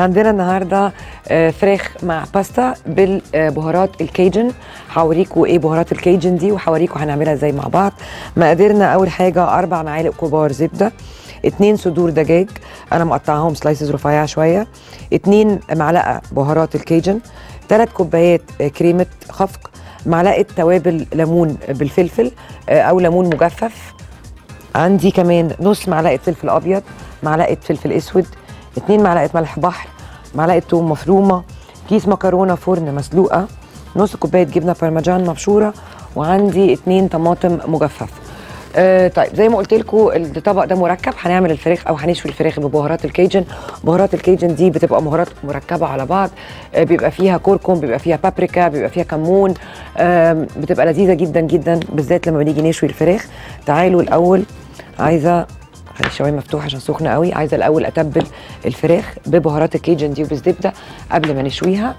عندنا النهارده فراخ مع باستا بالبهارات الكيجن. هوريكم ايه بهارات الكيجن دي وهوريكم هنعملها ازاي مع بعض. مقاديرنا اول حاجه 4 معالق كبار زبده، 2 صدور دجاج انا مقطعاهم سلايسز رفيعه شويه، 2 معلقه بهارات الكيجن، 3 كوبايات كريمه خفق، معلقه توابل ليمون بالفلفل او ليمون مجفف، عندي كمان نص معلقه فلفل ابيض، معلقه فلفل اسود، 2 معلقه ملح بحر، معلقه ثوم مفرومه، كيس مكرونه فرن مسلوقه، نص كوبايه جبنه بارميجان مبشوره، وعندي 2 طماطم مجففه. طيب زي ما قلت لكم الطبق ده مركب، هنعمل الفراخ او هنشوي الفراخ ببهارات الكيجن. بهارات الكيجن دي بتبقى بهارات مركبه على بعض، بيبقى فيها كركم، بيبقى فيها بابريكا، بيبقى فيها كمون، بتبقى لذيذه جدا جدا بالذات لما بنيجي نشوي الفراخ. تعالوا الاول، عايزه خلي الشوايه مفتوحه عشان سخنه قوي، عايزه الاول اتبل الفراخ ببهارات الكيجن دي وبالزبده قبل ما نشويها.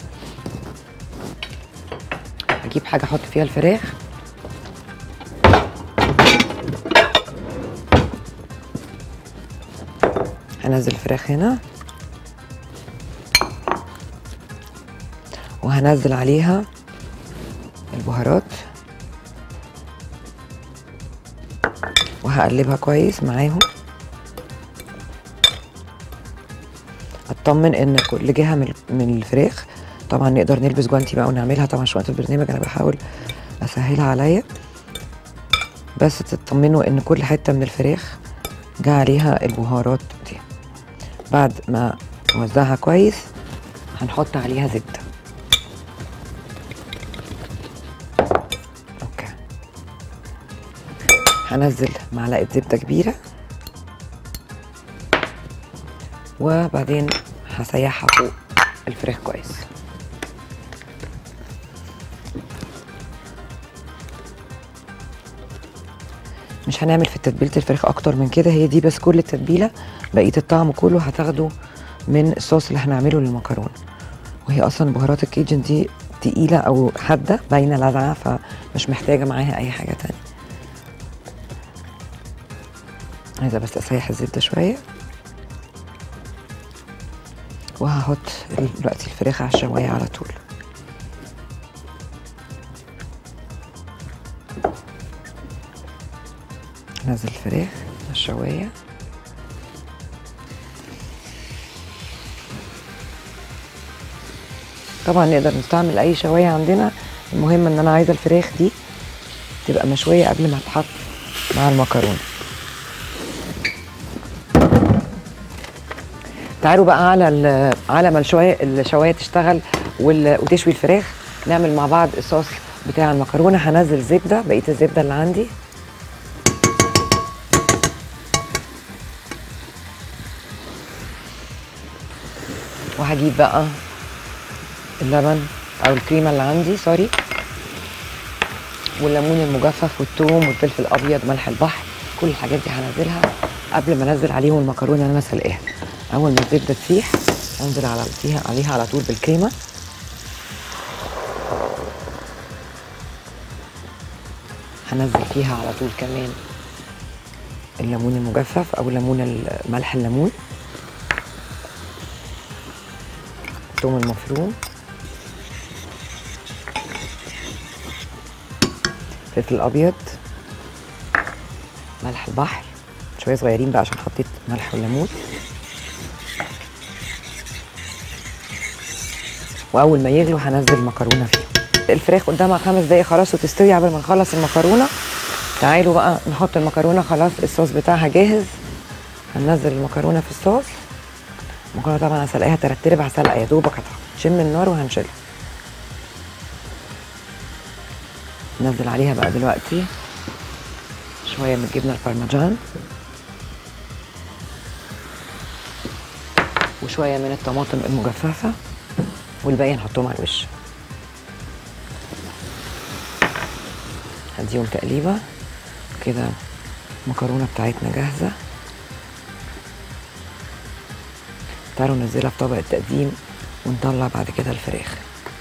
اجيب حاجه احط فيها الفراخ، هنزل الفراخ هنا وهنزل عليها البهارات وهقلبها كويس معاهم، اطمن ان كل جهه من الفراخ. طبعا نقدر نلبس جوانتي بقى ونعملها، طبعا شويه البرنامج انا بحاول اسهلها عليا، بس تطمنوا ان كل حته من الفراخ جه عليها البهارات دي. بعد ما نوزعها كويس هنحط عليها زبده. اوكي، هنزل معلقه زبده كبيره وبعدين هسيحها فوق الفراخ كويس. مش هنعمل في تتبيله الفراخ اكتر من كده، هي دي بس كل التتبيله، بقيه الطعم كله هتاخده من الصوص اللي هنعمله للمكرونه. وهي اصلا بهارات الكيجن دي تقيله او حاده باينه لذعه، فمش محتاجه معاها اي حاجه تانية. عايزه بس اسيح الزبده شويه، وهحط دلوقتي الفراخ على الشوايه على طول. نزل الفراخ على الشوايه، طبعا نقدر نستعمل اي شوايه عندنا، المهم ان انا عايزه الفراخ دي تبقى مشويه قبل ما تتحط مع المكرونه. تعالوا بقى على ما الشوايه تشتغل وتشوي الفراخ، نعمل مع بعض الصوص بتاع المكرونه. هنزل زبده، بقيه الزبده اللي عندي، وهجيب بقى اللبن او الكريمه اللي عندي سوري، والليمون المجفف والثوم والفلفل الابيض، ملح البحر، كل الحاجات دي هنزلها قبل ما انزل عليهم المكرونه اللي انا سلقاها. اول ما الزبده تسيح انزل عليها على طول بالكريمه، هنزل فيها على طول كمان الليمون المجفف او ملح الليمون، الثوم المفروم، فلفل ابيض، ملح البحر شويه صغيرين بقى عشان حطيت ملح والليمون. واول ما يغلوا هنزل المكرونه فيهم. الفراخ قدامها 5 دقايق خلاص وتستوي قبل ما نخلص المكرونه. تعالوا بقى نحط المكرونه، خلاص الصوص بتاعها جاهز. هننزل المكرونه في الصوص. المكرونه طبعا هسلقاها 3/4 سلقه يا دوبك، هتشم النار وهنشيلها. ننزل عليها بقى دلوقتي شويه من الجبنه البارميجان وشويه من الطماطم المجففه، والباقي نحطهم على الوش. هديهم تقليبه كده. المكرونه بتاعتنا جاهزه. تعالوا ننزلها في طبق التقديم ونطلع بعد كده الفراخ.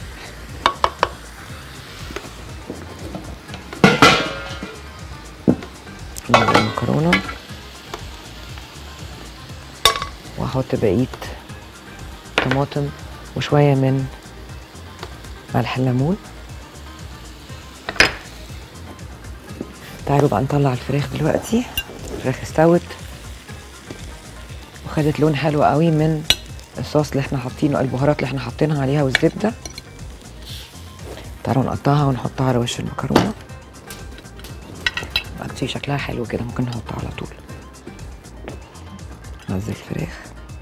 ننزل المكرونه واحط بقيه طماطم وشويه من ملح الليمون. تعالوا بقى نطلع الفراخ دلوقتي. الفراخ استوت وخدت لون حلو قوي من الصوص اللي احنا حاطينه، البهارات اللي احنا حاطينها عليها والزبده. تعالوا نقطعها ونحطها على وش المكرونه. بقى شكلها حلو كده، ممكن نحطها على طول. ننزل الفراخ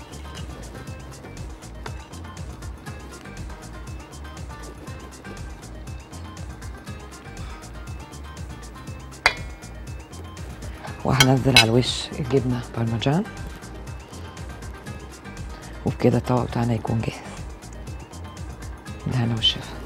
وهنزل على الوش الجبنه بارميجان، وبكده الطبق بتاعنا يكون جاهز. بالهنا والشفا.